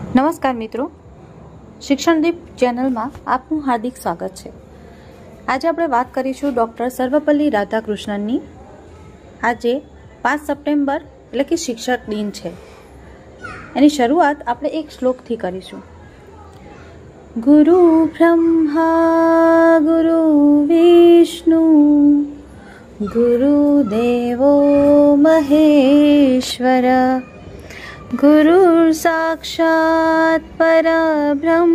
નમસ્કાર મિત્રો, શિક્ષણદીપ ચેનલમાં આપનું હાર્દિક સ્વાગત છે। આજે આપણે વાત કરીશું ડૉક્ટર સર્વપલ્લી રાધાકૃષ્ણનની। આજે 5 સપ્ટેમ્બર એટલે કે શિક્ષક દિન છે। એની શરૂઆત આપણે એક શ્લોકથી કરીશું। ગુરુ બ્રહ્મા ગુરુ વિષ્ણુ ગુરુદેવો મહેશ્વર ગુરુર સાક્ષાત પરબ્રહ્મ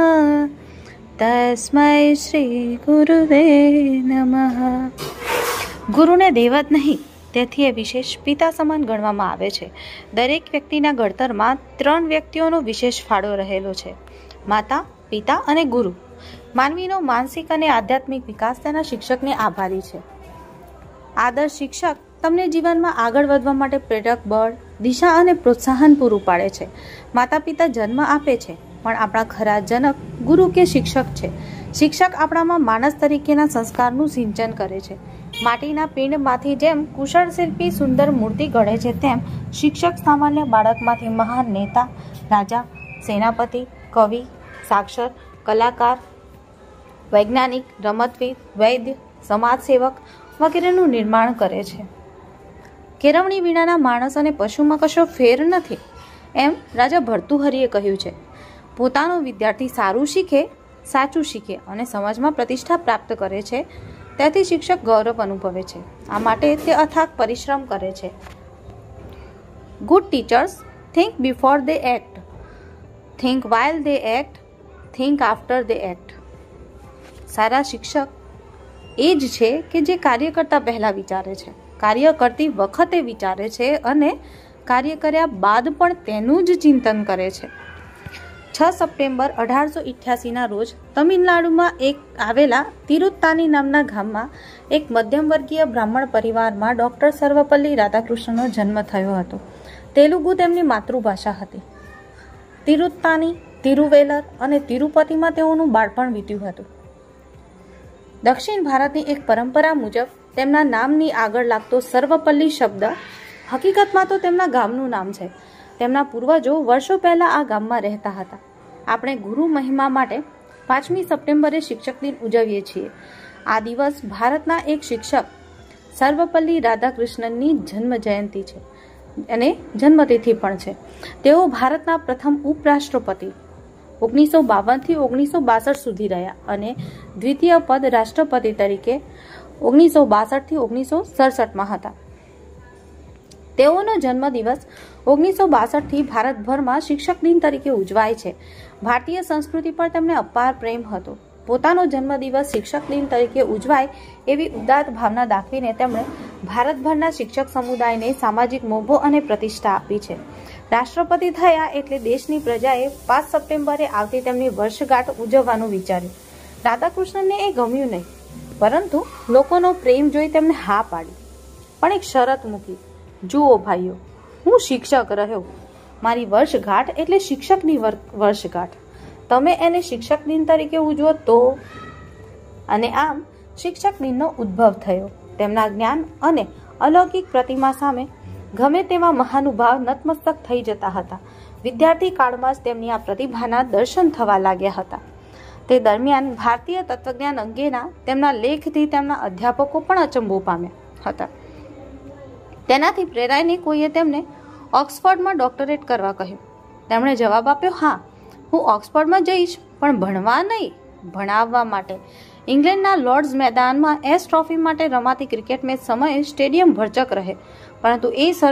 તસ્મૈ શ્રી ગુરુવે નમઃ। ગુરુને દેવત નહીં, તેથી એ વિશેષ પિતા સમાન ગણવામાં આવે છે। દરેક વ્યક્તિના ઘડતરમાં 3 વ્યક્તિઓનો વિશેષ ફાળો રહેલો છે: માતા, પિતા અને ગુરુ। માનવીનો માનસિક અને આધ્યાત્મિક વિકાસ તેના શિક્ષકને આભારી છે। આદર્શ શિક્ષક તમને જીવનમાં આગળ વધવા માટે પ્રેરક બળ, દિશા અને પ્રોત્સાહન પૂરું પાડે છે। માતા પિતા જન્મ આપે છે, પણ આપણા ખરા જનક ગુરુ કે શિક્ષક છે। શિક્ષક આપણામાં માણસ તરીકેના સંસ્કારનું સિંચન કરે છે। માટીના પિંડમાંથી જેમ કુશળ શિલ્પી સુંદર મૂર્તિ ઘડે છે, તેમ શિક્ષક સામાન્ય બાળકમાંથી મહાન નેતા, રાજા, સેનાપતિ, કવિ, સાક્ષર, કલાકાર, વૈજ્ઞાનિક, રમતવીર, વૈદ્ય, સમાજસેવક વગેરેનું નિર્માણ કરે છે। કેળવણી વિનાના માણસ અને પશુમાં કશો ફેર નથી, એમ રાજા ભર્તુહરિએ કહ્યું છે। પોતાનો વિદ્યાર્થી સારું શીખે, સાચું શીખે અને સમાજમાં પ્રતિષ્ઠા પ્રાપ્ત કરે છે, તેથી શિક્ષક ગૌરવ અનુભવે છે। આ માટે તે અથાગ પરિશ્રમ કરે છે। Good teachers think before they act, think while they act, think after they act. સારા શિક્ષક એ જ છે કે જે કાર્ય કરતા પહેલા વિચારે છે, કાર્ય કરતી વખતે વિચારે છે અને કાર્ય કર્યા બાદ પણ તેનું જ ચિંતન કરે છે। 6 સપ્ટેમ્બર 1888ના રોજ તમિલનાડુમાં આવેલા તિરુત્તાની નામના ગામમાં એક મધ્યમ વર્ગીય બ્રાહ્મણ પરિવારમાં ડૉક્ટર સર્વપલ્લી રાધાકૃષ્ણનો જન્મ થયો હતો। તેલુગુ તેમની માતૃભાષા હતી। તિરુત્તાની, તિરુવેલર અને તિરુપતિમાં તેઓનું બાળપણ વીત્યું હતું। દક્ષિણ ભારતની એક પરંપરા મુજબ તેમના નામની આગળ લાગતો સર્વપલ્લી શબ્દ હકીકતમાં તો તેમના ગામનું નામ છે। તેમના પૂર્વજો વર્ષો પહેલા આ ગામમાં રહેતા હતા। આપણે ગુરુ મહિમા માટે 5મી સપ્ટેમ્બરે શિક્ષક દિન ઉજવીએ છીએ। આ દિવસ ભારતના એક શિક્ષક સર્વપલ્લી રાધાકૃષ્ણનની જન્મ જયંતિ છે અને જન્મતિથિ પણ છે। તેઓ ભારતના પ્રથમ ઉપરાષ્ટ્રપતિ 1952 થી 1962 સુધી રહ્યા અને દ્વિતીય પદ રાષ્ટ્રપતિ તરીકે 1962 થી 1967માં હતા। તેઓનો જન્મદિવસ 1962 થી ભારતભરમાં શિક્ષક દિન તરીકે ઉજવાય છે। ભારતીય સંસ્કૃતિ પર તેમને અપાર પ્રેમ હતો। પોતાનો જન્મદિવસ શિક્ષક દિન તરીકે ઉજવાય એવી ઉદાત્ત ભાવના દાખવીને તેમણે ભારતભરના શિક્ષક સમુદાયને સામાજિક મોભો અને પ્રતિષ્ઠા આપી છે। રાષ્ટ્રપતિ થયા એટલે દેશની પ્રજાએ 5 સપ્ટેમ્બરે આવતી તેમની વર્ષગાંઠ ઉજવવાનું વિચાર્યું। રાધાકૃષ્ણનને એ ગમ્યું નહીં, પરંતુ લોકોનો પ્રેમ જોઈ તેમને હા પાડી, પણ એક શરત મૂકી, જુઓ ભાઈઓ, હું શિક્ષક રહ્યો, મારી વર્ષગાંઠ એટલે શિક્ષકની વર્ષગાંઠ, તમે એને શિક્ષક દિન તરીકે ઉજવો તો। અને આમ શિક્ષક દિનનો ઉદ્ભવ થયો। તેમના જ્ઞાન અને અલૌકિક પ્રતિમા સામે ગમે તેવા મહાનુભાવ નતમસ્તક થઈ જતા હતા। વિદ્યાર્થી કાળમાં જ તેમની આ પ્રતિભાના દર્શન થવા લાગ્યા હતા। તે દરમિયાન ભારતીય તત્વજ્ઞાન અંગેના તેમના લેખથી તેમના અધ્યાપકો પણ અચંબો પામ્યા હતા। તેનાથી પ્રેરાઈને કોઈએ તેમને ઓક્સફર્ડમાં ડોક્ટરેટ કરવા કહ્યું। તેમણે જવાબ આપ્યો, હા, હું ઓક્સફર્ડમાં જઈશ, પણ ભણવા નહીં, ભણાવવા માટે। ઇંગ્લેન્ડના લોર્ડ્સ મેદાનમાં એસ ટ્રોફી માટે રમાતી ક્રિકેટ મેચ સમયે સ્ટેડિયમ ભરચક રહે, પરંતુ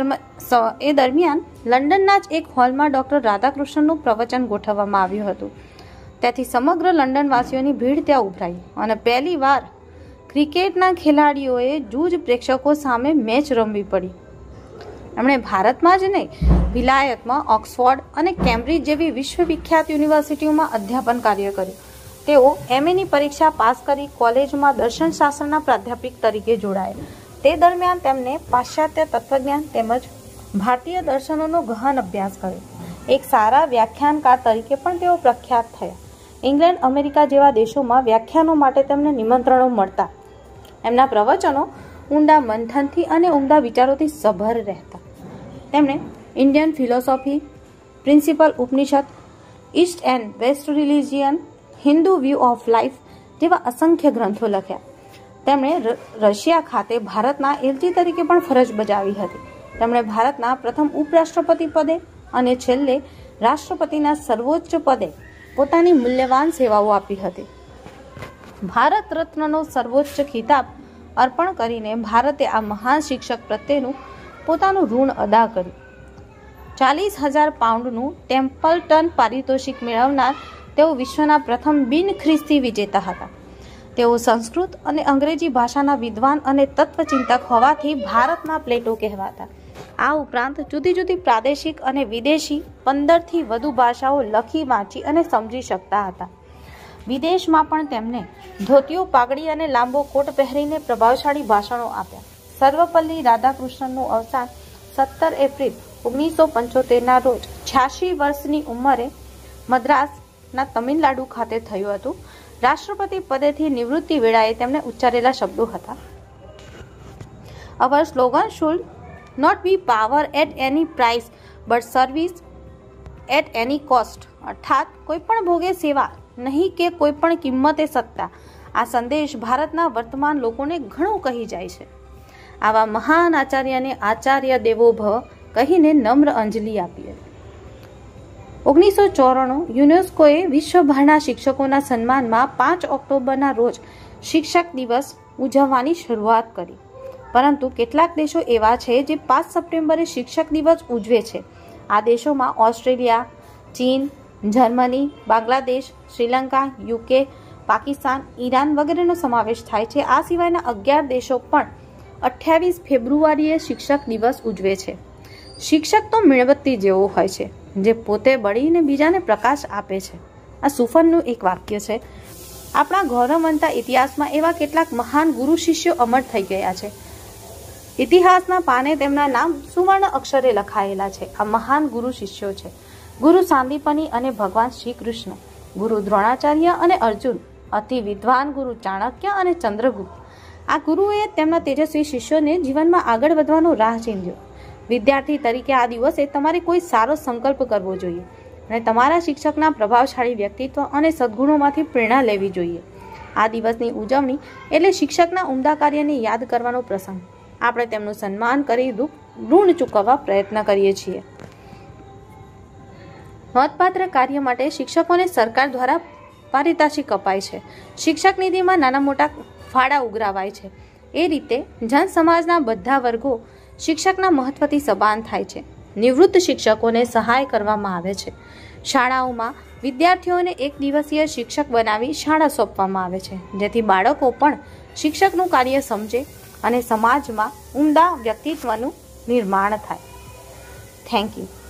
એ દરમિયાન લંડનના જ એક હોલમાં ડૉક્ટર રાધાકૃષ્ણનું પ્રવચન ગોઠવવામાં આવ્યું હતું। તેથી સમગ્ર લંડનવાસીઓની ભીડ ત્યાં ઉભરાઈ અને પહેલી વાર ક્રિકેટના ખેલાડીઓએ જૂજ પ્રેક્ષકો સામે મેચ રમવી પડી। એમણે ભારતમાં જ નહીં, વિલાયતમાં ઓક્સફોર્ડ અને કેમ્બ્રિજ જેવી વિશ્વવિખ્યાત યુનિવર્સિટીઓમાં અધ્યાપન કાર્ય કર્યું। તેઓ એમએની પરીક્ષા પાસ કરી કોલેજમાં દર્શનશાસ્ત્રના પ્રાધ્યાપક તરીકે જોડાયા। તે દરમિયાન તેમને પાશ્ચાત્ય તત્વજ્ઞાન તેમજ ભારતીય દર્શનોનો ગહન અભ્યાસ કર્યો। એક સારા વ્યાખ્યાનકાર તરીકે પણ તેઓ પ્રખ્યાત થયા। ઇંગ્લેન્ડ, અમેરિકા જેવા દેશોમાં વ્યાખ્યાનો માટે તેમને નિમંત્રણો મળતા। એમના પ્રવચનો ઊંડા મંથનથી અને ઉમદા વિચારોથી સભર રહેતા। તેમણે Indian philosophy, principal Upanishad, East and West religion, Hindu view of life જેવા અસંખ્ય ગ્રંથો લખ્યા. તેમણે રશિયા ખાતે ભારતના એલચી તરીકે પણ ફરજ બજાવી હતી. તેમણે ભારતના પ્રથમ ઉપરાષ્ટ્રપતિ પદે અને છેલ્લે રાષ્ટ્રપતિના સર્વોચ્ચ પદે પોતાની મૂલ્યવાન સેવાઓ આપી હતી. ભારત રત્નનો સર્વોચ્ચ ખિતાબ અર્પણ કરીને ભારતે આ મહાન શિક્ષક પ્રત્યેનું પોતાનું ઋણ અદા કર્યું. 40,000 પાઉન્ડનું ટેમ્પલટન પારિતોષિક મેળવનાર તેઓ વિશ્વના પ્રથમ બિન ખ્રિસ્તી વિજેતા હતા. તેઓ સંસ્કૃત અને અંગ્રેજી ભાષાના વિદ્વાન અને તત્વચિંતક હોવાથી ભારતના પ્લેટો કહેવાતા. આ ઉપરાંત જુદી જુદી પ્રાદેશિક અને વિદેશી 15થી વધુ ભાષાઓ લખી, વાંચી અને સમજી શકતા હતા. વિદેશમાં પણ તેમણે ધોતિયો, પાઘડી અને લાંબો કોટ પહેરીને પ્રભાવશાળી ભાષણો આપ્યા. સર્વપલ્લી રાધાકૃષ્ણનનું અવસાન 17 એપ્રિલ 1975ના રોજ 86 વર્ષની ઉંમરે મદ્રાસના તમિલનાડુ ખાતે થયું હતું. રાષ્ટ્રપતિ પદેથી નિવૃત્તિ વેળાએ તેમણે ઉચ્ચારેલા શબ્દો હતા: our slogan should not be power at any price but service at any cost. અર્થાત કોઈ પણ ભોગે સેવા નહીં કે કોઈ પણ કિંમતે સત્તા. આ સંદેશ ભારતના વર્તમાન લોકોને ઘણું કહી જાય છે. આવા મહાન આચાર્યને આચાર્ય દેવો ભવ કહીને નમ્ર અંજલિ આપી હતી. 1994 યુનેસ્કોએ વિશ્વભરના શિક્ષકોના સન્માનમાં 5 ઓક્ટોબરના રોજ શિક્ષક દિવસ ઉજવવાની શરૂઆત કરી. પરંતુ કેટલાક દેશો એવા છે જે 5 સપ્ટેમ્બરે શિક્ષક દિવસ ઉજવે છે. આ દેશોમાં ઓસ્ટ્રેલિયા, ચીન, Germany, Bangladesh, Sri Lanka, UK, Pakistan, Iran વગેરેનો સમાવેશ થાય છે. આ સિવાયના 11 દેશો પણ 28 ફેબ્રુઆરીએ શિક્ષક દિવસ ઉજવે છે. શિક્ષક તો મીણબત્તી જેવો હોય છે જે પોતે બળીને બીજાને પ્રકાશ આપે છે. આ સુફનનું એક વાક્ય છે. આપણા ગૌરવવંતા ઇતિહાસમાં એવા કેટલાક મહાન ગુરુ શિષ્યો અમર થઈ ગયા છે. ઇતિહાસના પાને તેમના નામ સુવર્ણ અક્ષરે લખાયેલા છે. આ મહાન ગુરુ શિષ્યો છે ગુરુ સાંદીપની અને ભગવાન શ્રી કૃષ્ણ, ગુરુ દ્રોણાચાર્ય અને અર્જુન, અતિ વિદ્વાન ગુરુ ચાણક્ય અને ચંદ્રગુપ્ત. આ ગુરુએ તેમના તેજસ્વી શિષ્યોને જીવનમાં આગળ વધવાનો રાહ ચીંધ્યો. વિદ્યાર્થી તરીકે આ દિવસે તમારે કોઈ સારો સંકલ્પ કરવો જોઈએ અને તમારા શિક્ષકના પ્રભાવશાળી વ્યક્તિત્વ અને સદ્ગુણોમાંથી પ્રેરણા લેવી જોઈએ. આ દિવસની ઉજવણી એટલે શિક્ષકના ઉમદા કાર્યને યાદ કરવાનો પ્રસંગ. આપણે તેમનું સન્માન કરી ઋણ ચૂકવવા પ્રયત્ન કરીએ છીએ. નોંધપાત્ર કાર્ય માટે શિક્ષકોને સરકાર દ્વારા પારિતોષિક અપાય છે. શિક્ષક નિધિમાં નાના મોટા ફાળા ઉઘરાવાય છે. એ રીતે જન સમાજના બધા વર્ગો શિક્ષકના મહત્વથી સભાન થાય છે. નિવૃત્ત શિક્ષકોને સહાય કરવામાં આવે છે. શાળાઓમાં વિદ્યાર્થીઓને 1 દિવસીય શિક્ષક બનાવી શાળા સોંપવામાં આવે છે, જેથી બાળકો પણ શિક્ષકનું કાર્ય સમજે અને સમાજમાં ઉમદા વ્યક્તિત્વનું નિર્માણ થાય. Thank you.